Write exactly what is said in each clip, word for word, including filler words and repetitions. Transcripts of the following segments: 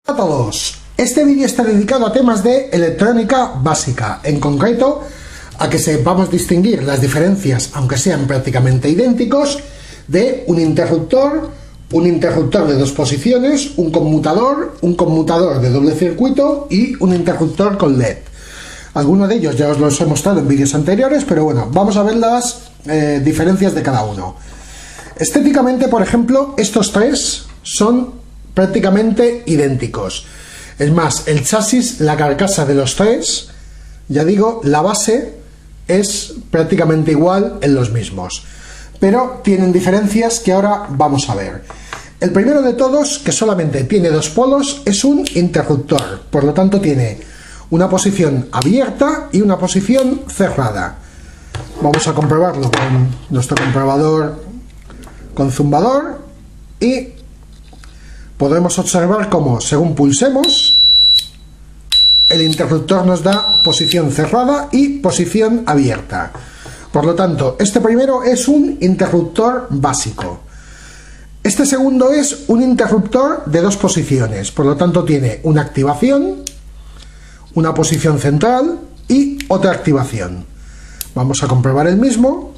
Hola a todos, este vídeo está dedicado a temas de electrónica básica, en concreto a que sepamos distinguir las diferencias, aunque sean prácticamente idénticos, de un interruptor, un interruptor de dos posiciones, un conmutador, un conmutador de doble circuito y un interruptor con L E D. Algunos de ellos ya os los he mostrado en vídeos anteriores, pero bueno, vamos a ver las eh, diferencias de cada uno. Estéticamente, por ejemplo, estos tres son prácticamente idénticos. Es más, el chasis, la carcasa de los tres, ya digo, la base es prácticamente igual en los mismos, pero tienen diferencias que ahora vamos a ver. El primero de todos, que solamente tiene dos polos, es un interruptor, por lo tanto tiene una posición abierta y una posición cerrada. Vamos a comprobarlo con nuestro comprobador con zumbador y podremos observar cómo, según pulsemos, el interruptor nos da posición cerrada y posición abierta. Por lo tanto, este primero es un interruptor básico. Este segundo es un interruptor de dos posiciones, por lo tanto tiene una activación, una posición central y otra activación. Vamos a comprobar el mismo.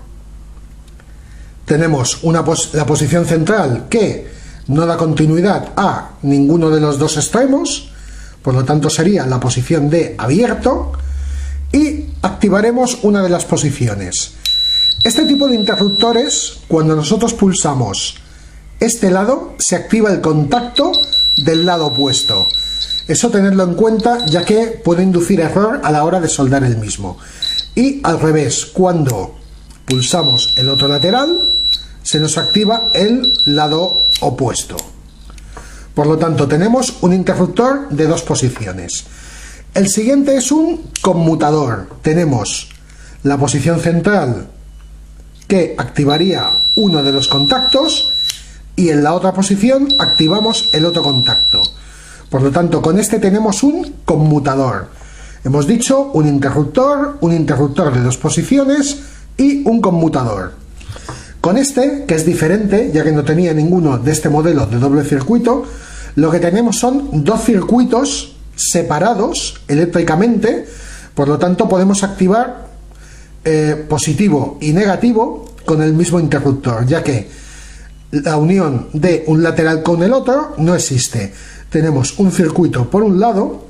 Tenemos una pos- la posición central que no da continuidad a ninguno de los dos extremos, por lo tanto sería la posición de abierto, y activaremos una de las posiciones. Este tipo de interruptores, cuando nosotros pulsamos este lado, se activa el contacto del lado opuesto. Eso tenerlo en cuenta, ya que puede inducir error a la hora de soldar el mismo. Y al revés, cuando pulsamos el otro lateral, se nos activa el lado opuesto. Por lo tanto, tenemos un interruptor de dos posiciones. El siguiente es un conmutador. Tenemos la posición central que activaría uno de los contactos y en la otra posición activamos el otro contacto. Por lo tanto, con este tenemos un conmutador. Hemos dicho un interruptor, un interruptor de dos posiciones y un conmutador. Con este, que es diferente, ya que no tenía ninguno de este modelo de doble circuito, lo que tenemos son dos circuitos separados eléctricamente, por lo tanto podemos activar eh, positivo y negativo con el mismo interruptor, ya que la unión de un lateral con el otro no existe. Tenemos un circuito por un lado,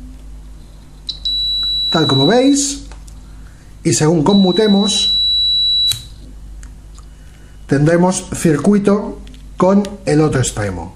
tal como veis, y según conmutemos tendremos circuito con el otro extremo.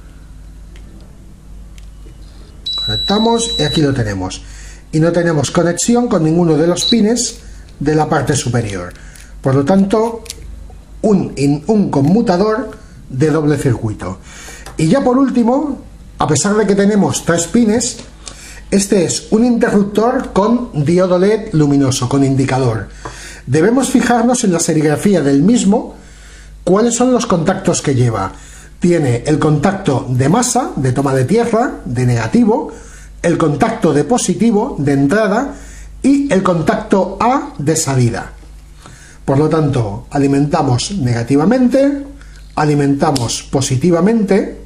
Conectamos y aquí lo tenemos. Y no tenemos conexión con ninguno de los pines de la parte superior. Por lo tanto, un, un conmutador de doble circuito. Y ya por último, a pesar de que tenemos tres pines, este es un interruptor con diodo L E D luminoso, con indicador. Debemos fijarnos en la serigrafía del mismo cuáles son los contactos que lleva. Tiene el contacto de masa, de toma de tierra, de negativo, el contacto de positivo, de entrada, y el contacto A de salida. Por lo tanto, alimentamos negativamente, alimentamos positivamente.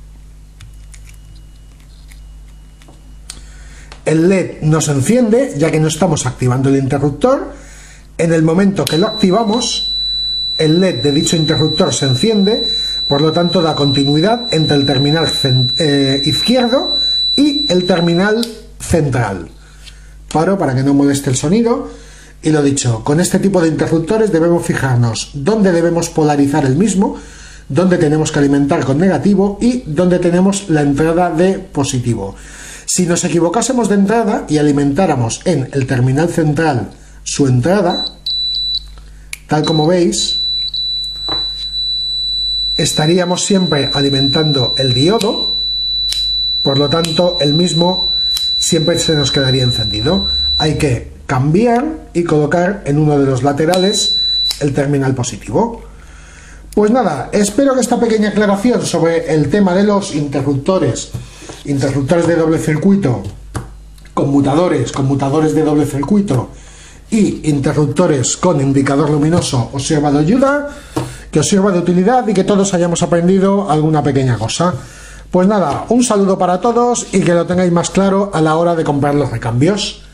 El L E D nos enciende, ya que no estamos activando el interruptor. En el momento que lo activamos, el L E D de dicho interruptor se enciende, por lo tanto da continuidad entre el terminal eh, izquierdo y el terminal central. Paro para que no moleste el sonido. Y lo dicho, con este tipo de interruptores debemos fijarnos dónde debemos polarizar el mismo, dónde tenemos que alimentar con negativo y dónde tenemos la entrada de positivo. Si nos equivocásemos de entrada y alimentáramos en el terminal central su entrada, tal como veis, estaríamos siempre alimentando el diodo, por lo tanto el mismo siempre se nos quedaría encendido. Hay que cambiar y colocar en uno de los laterales el terminal positivo. Pues nada, espero que esta pequeña aclaración sobre el tema de los interruptores, interruptores de doble circuito, conmutadores, conmutadores de doble circuito y interruptores con indicador luminoso os sirva de ayuda, que os sirva de utilidad y que todos hayamos aprendido alguna pequeña cosa. Pues nada, un saludo para todos y que lo tengáis más claro a la hora de comprar los recambios.